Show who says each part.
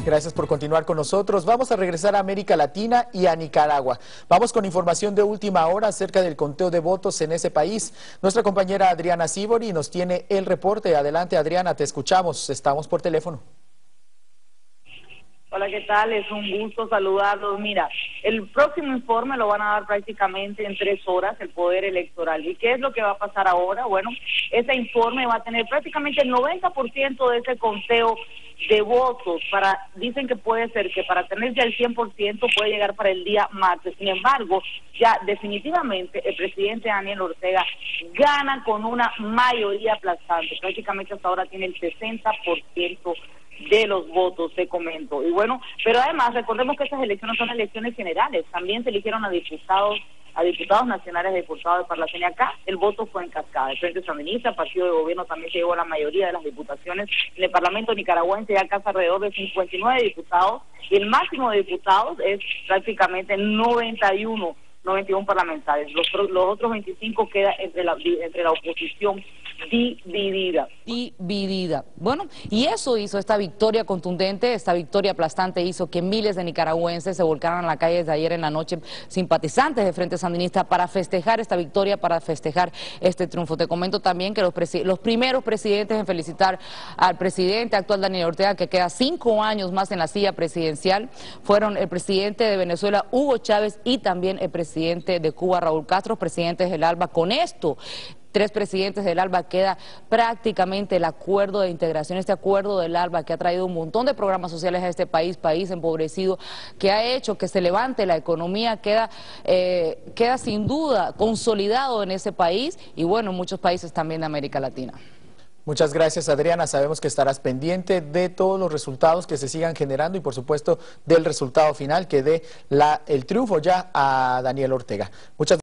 Speaker 1: Gracias por continuar con nosotros. Vamos a regresar a América Latina y a Nicaragua. Vamos con información de última hora acerca del conteo de votos en ese país. Nuestra compañera Adriana Sibori nos tiene el reporte. Adelante, Adriana, te escuchamos. Estamos por teléfono.
Speaker 2: Hola, ¿qué tal? Es un gusto saludarlos. Mira, el próximo informe lo van a dar prácticamente en 3 horas, el Poder Electoral. ¿Y qué es lo que va a pasar ahora? Bueno, ese informe va a tener prácticamente el 90% de ese conteo de votos. Dicen que puede ser que para tener ya el 100% puede llegar para el día martes. Sin embargo, ya definitivamente el presidente Daniel Ortega gana con una mayoría aplastante. Prácticamente hasta ahora tiene el 60% de los votos, te comento. Y bueno, pero además recordemos que estas elecciones son elecciones generales. También se eligieron a diputados nacionales, a diputados de Parlacén. Acá el voto fue en cascada. El Frente Sandinista, el partido de gobierno, también se llevó a la mayoría de las diputaciones. En el Parlamento nicaragüense ya alcanza alrededor de 59 diputados y el máximo de diputados es prácticamente 91 parlamentarios. Los otros 25 queda entre la oposición dividida.
Speaker 3: Bueno, y eso hizo esta victoria contundente, esta victoria aplastante hizo que miles de nicaragüenses se volcaran a la calle desde ayer en la noche, simpatizantes de Frente Sandinista, para festejar esta victoria, para festejar este triunfo. Te comento también que los primeros presidentes en felicitar al presidente actual Daniel Ortega, que queda 5 años más en la silla presidencial, fueron el presidente de Venezuela, Hugo Chávez, y también el presidente de Cuba, Raúl Castro, presidentes del ALBA. Con esto, 3 presidentes del ALBA, queda prácticamente el acuerdo de integración, este acuerdo del ALBA que ha traído un montón de programas sociales a este país empobrecido, que ha hecho que se levante la economía, queda sin duda consolidado en ese país y bueno, en muchos países también de América Latina.
Speaker 1: Muchas gracias, Adriana. Sabemos que estarás pendiente de todos los resultados que se sigan generando y por supuesto del resultado final que dé el triunfo ya a Daniel Ortega. Muchas